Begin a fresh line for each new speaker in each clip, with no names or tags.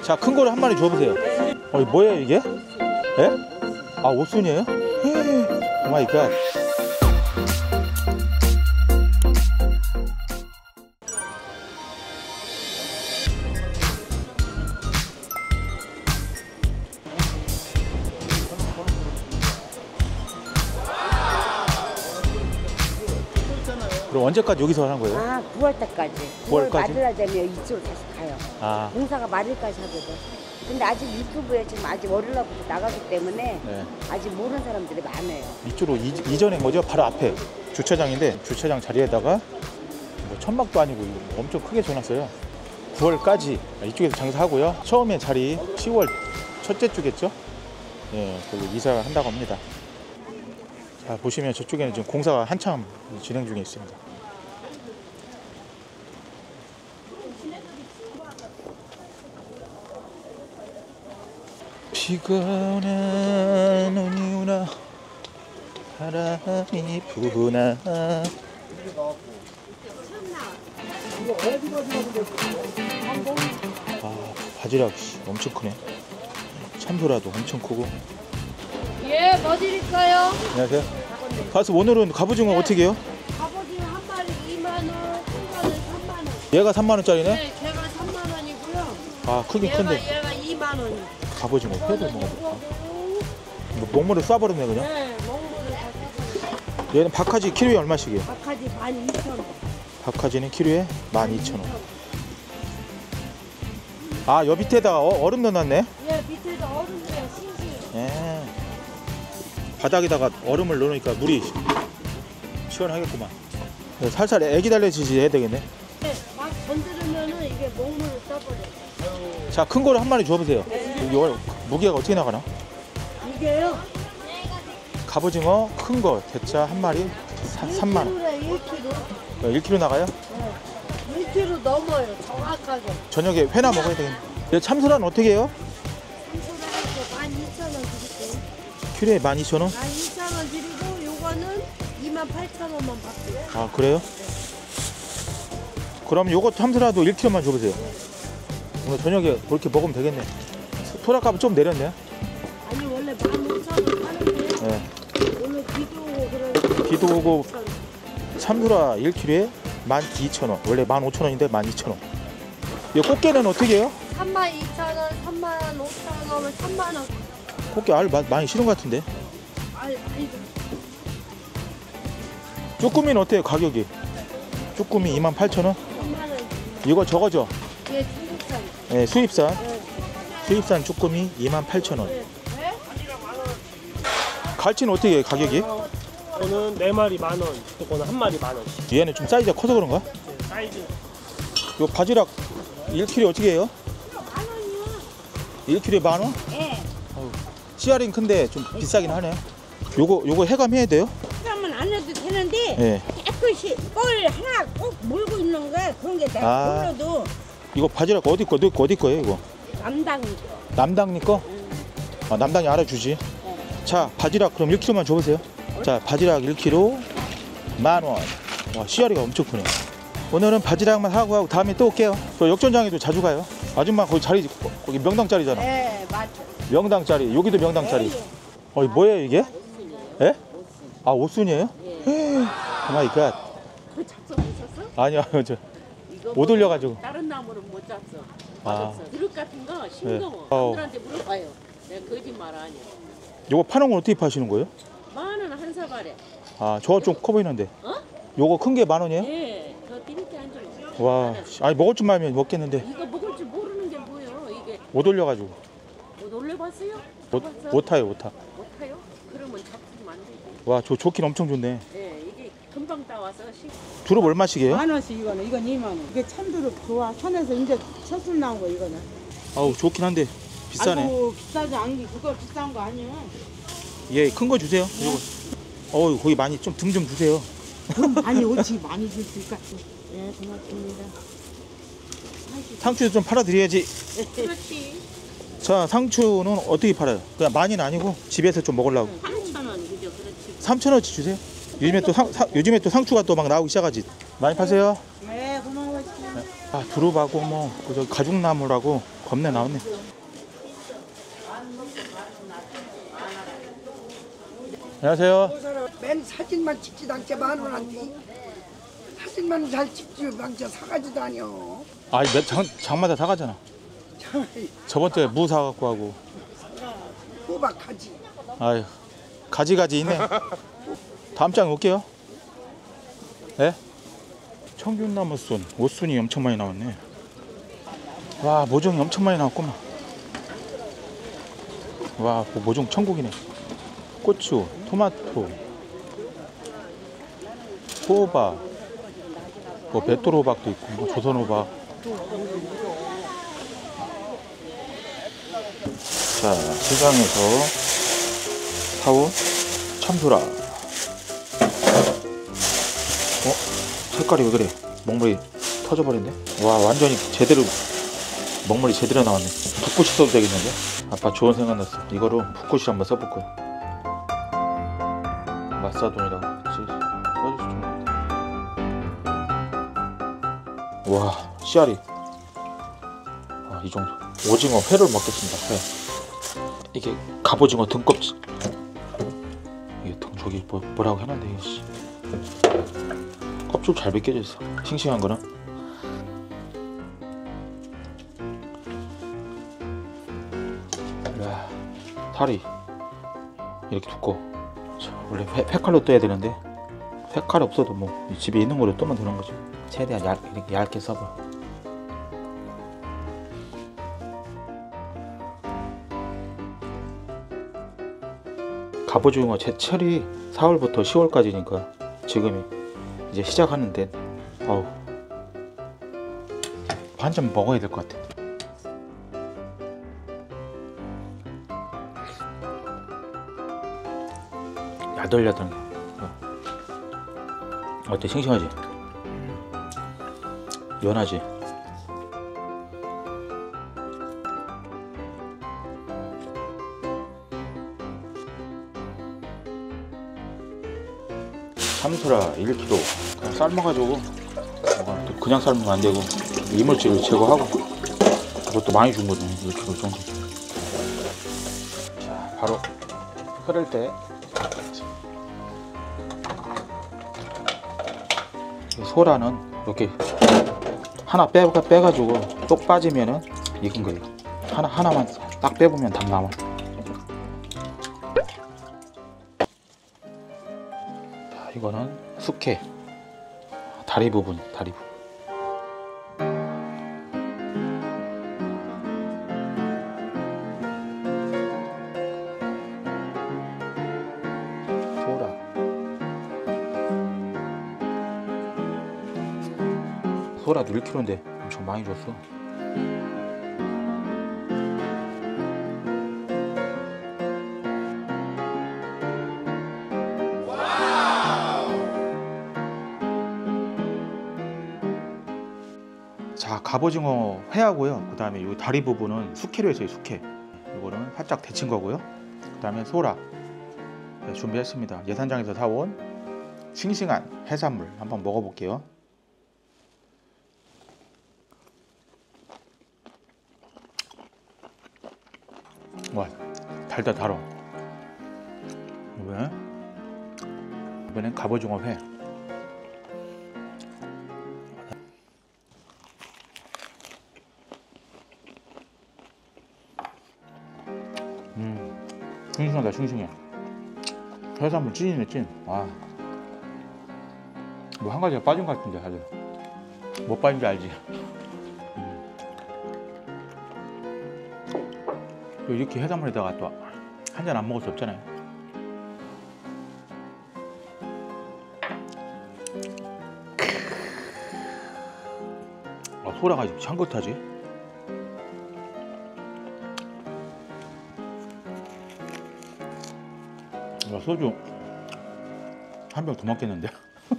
자, 큰 거를 한 마리 줘보세요. 뭐예요 이게? 예? 아, 옷순이에요? 오 마이 갓. 그럼 언제까지 여기서 하는 거예요?
아, 9월 때까지.
9월까지?
말일날 되면 이쪽으로 다시 가요.
아,
공사가 말일까지 하거든. 근데 아직 유튜브에 지금 아직 월요일날부터 나가기 때문에
네.
아직 모르는 사람들이 많아요.
이쪽으로 이전에 뭐죠? 바로 앞에 주차장인데 주차장 자리에다가 뭐 천막도 아니고 엄청 크게 줘놨어요. 9월까지 이쪽에서 장사하고요. 처음에 자리 10월 첫째 주겠죠? 예, 거기 이사를 한다고 합니다. 자, 보시면 저쪽에는 지금 공사가 한참 진행 중에 있습니다. 비가 오나 눈이 오나 바람이 부나. 아, 바지락 엄청 크네. 참소라도 엄청 크고.
예, 뭐 드릴까요?
안녕하세요. 가수 오늘은 갑오징어 어떻게 해요?
갑오징어 한 마리 2만 원, 큰 거는 3만 원.
얘가 3만 원짜리네?
네, 걔가 3만 원이고요.
아, 크긴 큰데.
얘가 2만 원.
갑오징어 회도 먹어볼까? 뭐 먹물을 쏴버렸네 그냥.
네, 먹물을 다 섞어서.
얘는 박하지 키로에 얼마씩이에요?
박하지 12,000원.
박하지는 키로에 12,000원. 아, 여 밑에다가 얼음 넣어놨네?
예, 밑에도 얼음이에요, 싱싱.
예. 바닥에다가 얼음을 넣으니까 물이 시원하겠구만. 살살 애기 달래지지 해야 되겠네.
네, 막 건드리면은 이게 먹물을 써버려요.
자, 큰 거를 한 마리 줘보세요. 이거 무게가 어떻게 나가나?
이게요?
갑오징어 큰 거 대짜 한 마리 3만 원.
1kg.
1kg 나가요?
네. 1kg 넘어요, 정확하게.
저녁에 회나 먹어야 되겠네. 참소라는 어떻게 해요?
12,000원 드릴게요.
키로에 12,000원?
12,000원 드리고 요거는 28,000원만 받고요.
아, 그래요? 그럼 요거 참소라도 1kg만 줘보세요. 오늘 저녁에 그렇게 먹으면 되겠네. 소라값은 좀 내렸네.
아니 원래 15,000원 하는데
네.
오늘 비도 오고 그래서
비도 오고 참소라 1kg에 12,000원. 원래 15,000원인데 12,000원. 이 꽃게는 어떻게 해요?
32,000원, 35,000원, 3만원.
꽃게 알 많이 싫은 것 같은데.
아니,
쭈꾸미는 어때요 가격이? 쭈꾸미 28,000원?
3만원.
이거 저거죠?
예, 중국산.
네, 수입산.
네.
수입산 쭈꾸미 28,000원.
네.
갈치는 어떻게 해요 가격이?
저는 4마리 만원, 그거는 한 마리 만원씩.
얘는 좀 사이즈가 커서 그런가?
네, 사이즈.
요 바지락 1kg 어떻게 해요?
만원이요?
1kg에 10,000원?
예.
씨알은 큰데 좀 비싸긴 하네요. 요거 해감해야 돼요?
그러면 안 해도 되는데
예.
깨끗이 뭘 하나 꼭 물고 있는 거야. 그런 게 내가
아.
몰라도
이거 바지락 어디 거예요 이거?
남당.
남당니 거? 아, 남당이 알아주지. 자, 바지락 그럼 1kg만 줘보세요. 자, 바지락 1kg 10,000원. 와, 씨알이가 엄청 크네. 오늘은 바지락만 하고 다음에 또 올게요. 저 역전장에도 자주 가요. 아줌마 거기 자리 거기 명당짜리잖아.
네, 맞아.
명당짜리. 여기도 명당짜리. 뭐예요 이게? 예? 아, 옷순이에요? 오 마이 갓.
그 작성하셨어?
아니요. 저
이거
못 올려가지고.
다른 나무는 못 잡어.
아.
그릇 같은 거 싱거워.
네.
남들한테 물어봐요. 내가 거짓말 아니야.
요거 파는 건 어떻게 파시는 거예요?
10,000원 한 사발에.
아, 저거 좀 커 보이는데.
어?
요거 큰 게 10,000원이에요?
예. 더 드릴게 안 줘.
와, 아니 먹을 줄 알면 먹겠는데
이거 먹을 줄 모르는 게 뭐예요? 이게
못 올려가지고
못 올려봤어요?
못 타요.
못 타요? 그러면 잡수면 안 되지.
와, 저 좋긴 엄청 좋네.
예. 이게 금방 따와서
두릅 얼마씩이에요?
10,000원씩 이건 2만원. 이게 참두릅 좋아. 산에서 이제 첫술 나온 거 이거는.
아우, 좋긴 한데 비싸네.
아이고 비싸지 않기 그거 비싼 거 아니야.
예, 큰 거 주세요. 요거. 어우, 거기 많이 좀 등 좀 주세요.
돈 많이 오지 많이 줄 수 있까. 네, 고맙습니다.
상추도 좀 팔아드려야지.
그렇지.
자, 상추는 어떻게 팔아요? 그냥 많이는 아니고 집에서 좀 먹으려고.
3,000원 그죠? 그렇지.
3,000원치 주세요. 요즘에 또 상추가 또 막 나오기 시작하지. 많이 파세요.
네, 네, 고마워요.
아, 두릅하고 뭐 저 가죽나무라고 겁내 나왔네. 안녕하세요.
맨 사진만 찍지도 않게 만 원한테 사진만 잘 찍지 망쳐 사가지도 아니여.
아, 장마다 사가잖아. 저번 주에 무 사갖고 하고.
호박하지.
아유, 가지가지 있네. 다음 장에 올게요. 예? 청균나무순, 옷순이 엄청 많이 나왔네. 와, 모종이 엄청 많이 나왔구만. 와, 모종 천국이네. 고추, 토마토, 호박, 뭐 맷돌호박도 있고, 뭐 조선호박. 자, 시장에서 사온 참소라. 색깔이 왜 그래? 먹물이 터져버렸네. 와, 완전히 제대로 먹물이 제대로 나왔네. 붓굿이 써도 되겠는데? 아빠 좋은 생각 났어. 이거로 붓굿이 한번 써볼 거야. 마사돈이라고 써줄 수 있는. 와, 씨알이. 아, 이 정도. 오징어 회를 먹겠습니다. 회. 이게 갑오징어 등껍질. 이게 저기 뭐라고 해놨는데 이거 씨. 껍질 잘 벗겨져 있어. 싱싱한 거는. 야, 살이 이렇게 두꺼워. 원래 회칼로 떠야 되는데 회칼 없어도 뭐 집에 있는 거로 떠면 되는 거지. 최대한 이렇게 얇게 써봐. 갑오징어 제철이 4월부터 10월까지니까 지금이 이제 시작하는데 어우, 한 잔 먹어야 될 것 같아. 야들야들. 어때? 싱싱하지? 연하지? 참소라 1kg 그냥 삶아가지고 그냥 삶으면 안되고 이물질을 제거하고 그것도 많이 준 거죠. 1kg 정도. 자, 바로 흐를 때 소라는 이렇게 하나 빼가지고 똑 빠지면은 익은 거예요. 하나만 딱 빼보면 답 나와. 자, 이거는 숙회 다리 부분. 소라도 1kg인데 엄청 많이 줬어. 자, 갑오징어 회하고요. 그 다음에 이 다리 부분은 숙회로 했어요. 숙회. 이거는 살짝 데친 거고요. 그 다음에 소라 준비했습니다. 예산장에서 사온 싱싱한 해산물 한번 먹어볼게요. 와, 달아. 이번엔 갑오징어 회. 싱싱하다. 싱싱해. 해산물 찐이네 찐. 와, 뭐 한 가지가 빠진 것 같은데 사실 못 빠진지 알지. 이렇게 해산물에다가 또 한 잔 안 먹을 수 없잖아요. 아, 소라가 향긋하지. 소주 한 병 더 먹겠는데.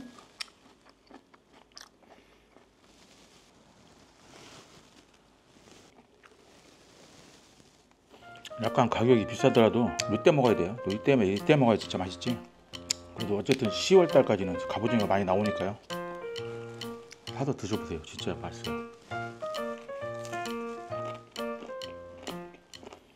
약간 가격이 비싸더라도 이때 먹어야 돼요. 또 이때 먹어야 진짜 맛있지. 그래도 어쨌든 10월 달까지는 갑오징어가 많이 나오니까요. 파도 드셔보세요. 진짜 맛있어요.